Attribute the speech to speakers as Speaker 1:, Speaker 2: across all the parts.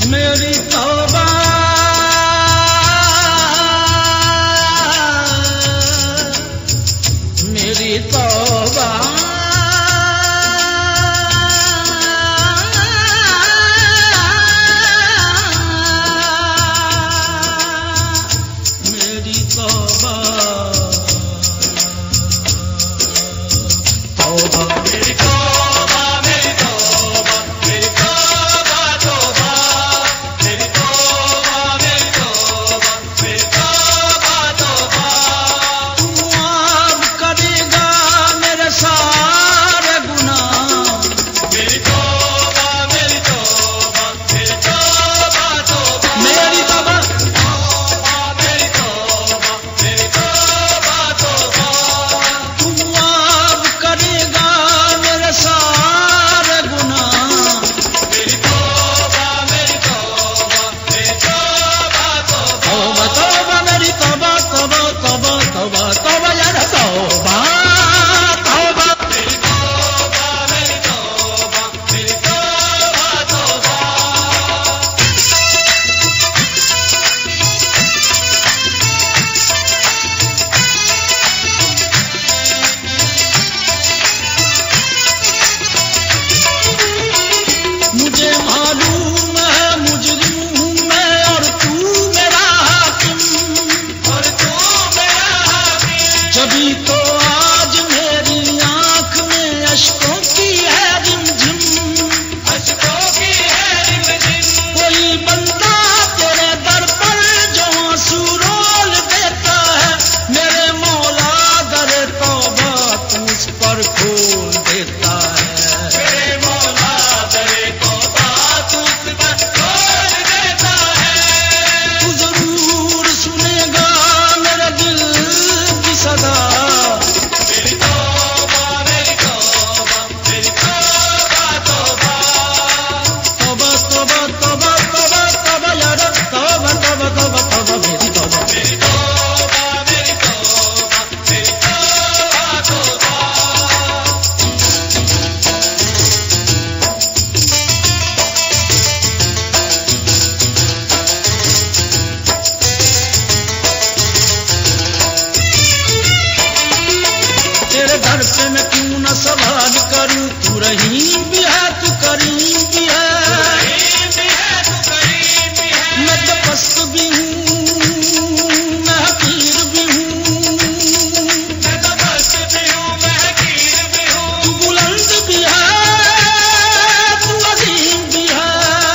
Speaker 1: मेरी तौबा मेरी तौबा मेरी तौबा तौबा मेरी तौबा मेरी तौबा मेरी तौबा तौबा मेरी तौबा मेरी तौबा मेरी तौबा तौबा तू माफ करेगा मेरे सारे गुनाह मेरी तौबा मेरी तौबा मेरी तौबा तौबा मेरी तौबा मेरी तौबा मेरी तौबा तौबा तू माफ करेगा मेरे सारे गुनाह मेरी तौबा मेरी तौबा मेरी तौबा तौबा तौबा मेरी तौबा तौबा तौबा तौबा तौबा यार तौबा तौबा मेरी तौबा मेरी तौबा मेरी तौबा तौबा मुझे मालूम है मुजरिम हूँ मैं और तू मेरा हाकिम और तू मेरा हाकिम जभी तो आज मेरी आंख में अश्कों की है रिमझिम अश्कों की है रिमझिम कोई बंदा तेरे दर पर जो आंसू रोल देता है मेरे मौला दरे तौबा तू उस पर खोल देता है मेरे मौला दरे तौबा तू उस पर खोल देता है तू जरूर सुनेगा मेरे दिल की सदा मेरी तौबा मेरी तौबा मेरी तौबा तौबा तौबा तौबा तौबा तौबा तौबा यार तौबा तौबा तौबा तौबा मेरी तौबा मेरी तौबा मेरी तौबा मेरी तौबा तौबा तेरे घर पे मैं क्यों न सवाल करूं तू रहीम भी है तू करीम भी है मैं तो पस्त भी हूँ मैं हकीर भी हूँ मैं तो पस्त भी हूँ मैं हकीर भी हूँ तू बुलंद भी है तू अजीम भी है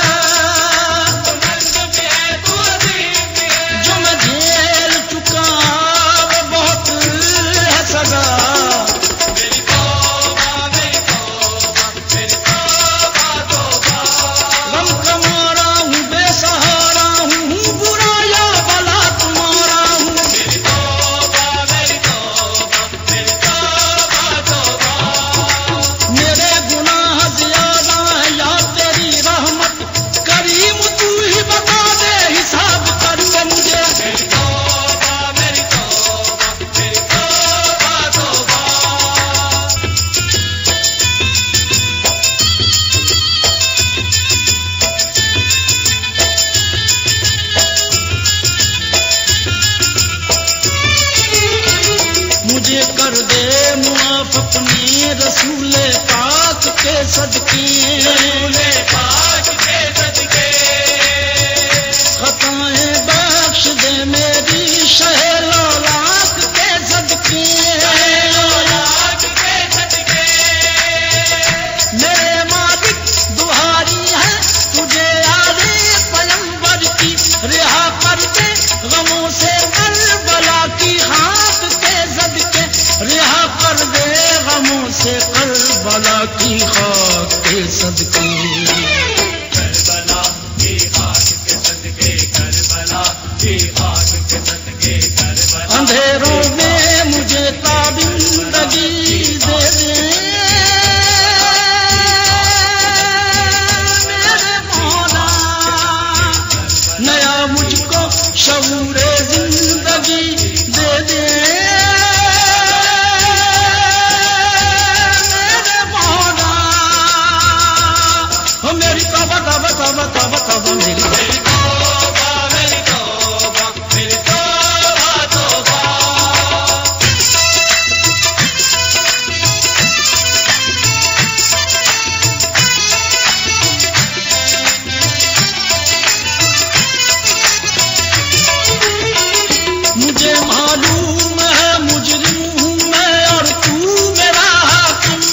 Speaker 1: बुलंद भी है तू अजीम भी है जो मैं झेल चुका वो बहुत है सजा मेरी तौबा मेरी तौबा मेरी तौबा तौबा गम का मारा हूँ बेसहारा हूँ बुरा या भला तुम्हारा हूँ मेरी तौबा मेरी तौबा मेरी तौबा तौबा मेरे गुनाह ज्यादा है या तेरी रहमत करीम तू ही बता दे हिसाब करके मुझे मेरी तौबा मेरी तौबा मेरी तौबा तौबा मुझे कर दे मुआफ अपने रसूले पाक के सदके रसूले पाक के सदके खताएं बख्श दे मेरी शहे लौलाक के सदके लौलाक के सदके मेरे मालिक दुहारी है तुझे आले पैगंबर की रिहा कर दे गमों से करबला की खाक के सदके रिहा कर दे गमों से करबला की खाक के सदके करबला की खाक के सदके करबला की खाक के सदके करबला अंधेरों में मुझे ताबिंदगी दे दे मेरे मौला नया मुझको शऊरे जिंदगी दे दे मेरे मौला मेरी तौबा तौबा तौबा तौबा तौबा मेरी मुझे मालूम है मुजरिम हूँ मैं और तू मेरा हाकिम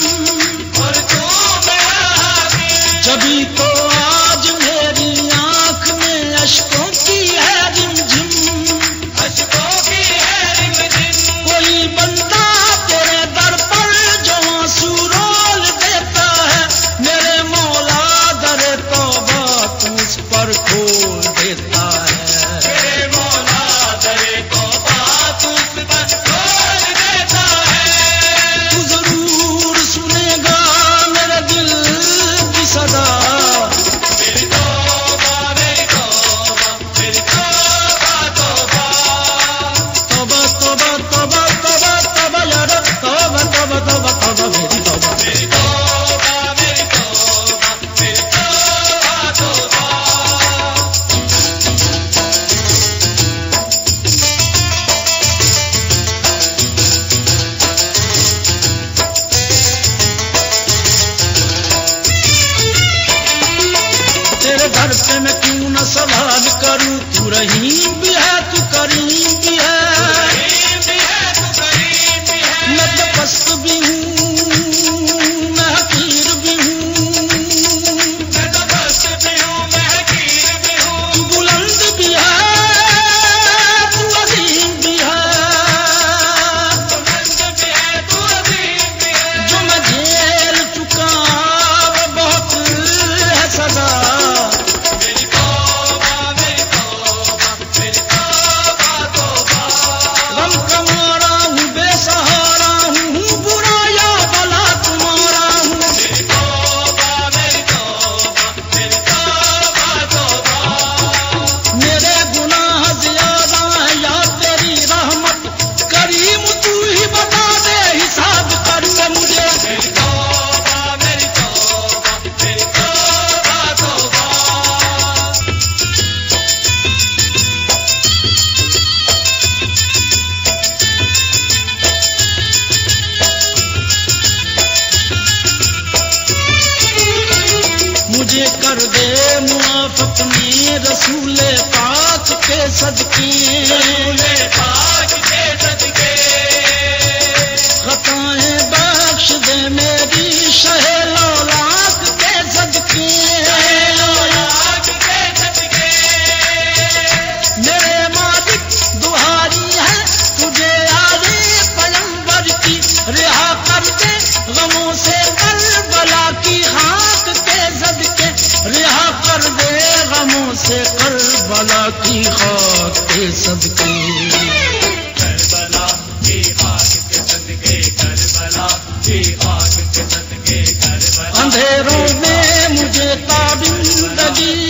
Speaker 1: जभी तो आज मेरी आंख में अश्कों की है रिमझिम कोई बंदा तेरे दर पर जो आंसू रोल देता है मेरे मौला दरे तौबा तू उस पर खोल देता है घर पे मैं क्यों न सवाल करूं तू रहीम भी है तू करीम भी है मैं तो पस्त भी हूँ मैं हकीर भी हूँ तू बुलंद भी है तू अजीम भी है जो मैं झेल चुका वो बहुत है सजा मुझे कर दे मुआफ़ अपने रसूले पाक के सदके खताएं बख्श दे मेरी शहे लौलाक के सदके मेरे मालिक दुहारी है तुझे आले पैगंबर की रिहा कर दे गमों से करबला की खाक के सदके रिहा कर दे गमों से करबला की खाक के सदके करबला की खाक के सदके करबला की खाक के सदके अंधेरों में मुझे ताबिंदगी